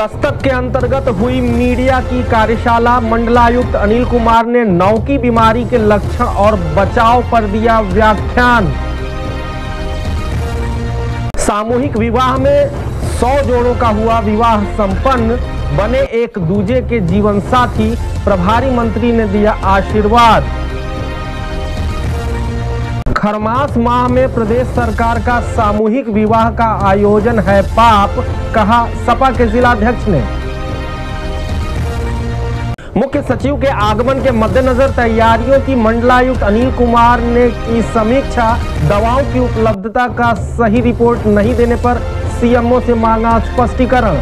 दस्तक के अंतर्गत हुई मीडिया की कार्यशाला। मंडलायुक्त अनिल कुमार ने नौ की बीमारी के लक्षण और बचाव पर दिया व्याख्यान। सामूहिक विवाह में 100 जोड़ों का हुआ विवाह संपन्न, बने एक दूजे के जीवन साथी। प्रभारी मंत्री ने दिया आशीर्वाद। खरमास माह में प्रदेश सरकार का सामूहिक विवाह का आयोजन है पाप, कहा सपा के जिलाध्यक्ष ने। मुख्य सचिव के आगमन के मद्देनजर तैयारियों की मंडलायुक्त अनिल कुमार ने की समीक्षा। दवाओं की उपलब्धता का सही रिपोर्ट नहीं देने पर सीएमओ से मांगा स्पष्टीकरण।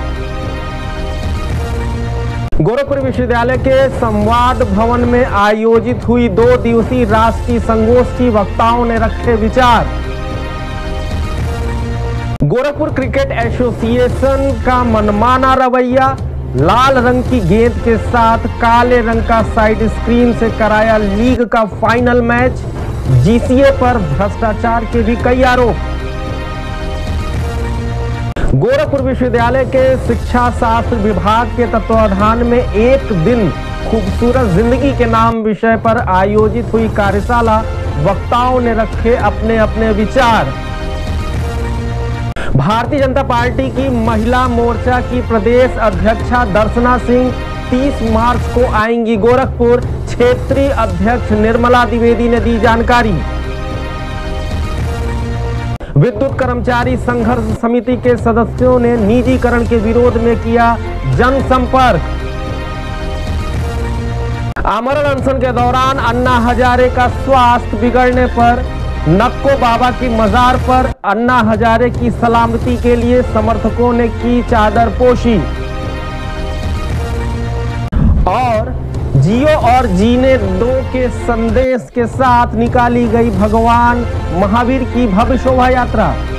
गोरखपुर विश्वविद्यालय के संवाद भवन में आयोजित हुई 2 दिवसीय राष्ट्रीय संगोष्ठी, वक्ताओं ने रखे विचार। गोरखपुर क्रिकेट एसोसिएशन का मनमाना रवैया, लाल रंग की गेंद के साथ काले रंग का साइड स्क्रीन से कराया लीग का फाइनल मैच। जीसीए पर भ्रष्टाचार के भी कई आरोप। गोरखपुर विश्वविद्यालय के शिक्षा शास्त्र विभाग के तत्वावधान में एक दिन खूबसूरत जिंदगी के नाम विषय पर आयोजित हुई कार्यशाला, वक्ताओं ने रखे अपने अपने विचार। भारतीय जनता पार्टी की महिला मोर्चा की प्रदेश अध्यक्षा दर्शना सिंह 30 मार्च को आएंगी गोरखपुर। क्षेत्रीय अध्यक्ष निर्मला द्विवेदी ने दी जानकारी। विद्युत कर्मचारी संघर्ष समिति के सदस्यों ने निजीकरण के विरोध में किया जनसंपर्क। आमरण अनशन के दौरान अन्ना हजारे का स्वास्थ्य बिगड़ने पर नक्को बाबा की मजार पर अन्ना हजारे की सलामती के लिए समर्थकों ने की चादर पोशी। और जियो और जीने दो के संदेश के साथ निकाली गई भगवान महावीर की भव्य शोभा यात्रा।